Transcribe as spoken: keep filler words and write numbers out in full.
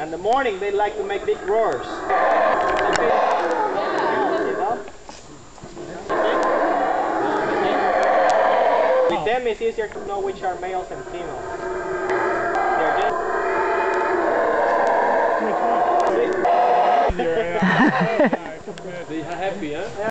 In the morning, they like to make big roars. With them, it's easier to know which are males and females. They're just... They are happy, huh?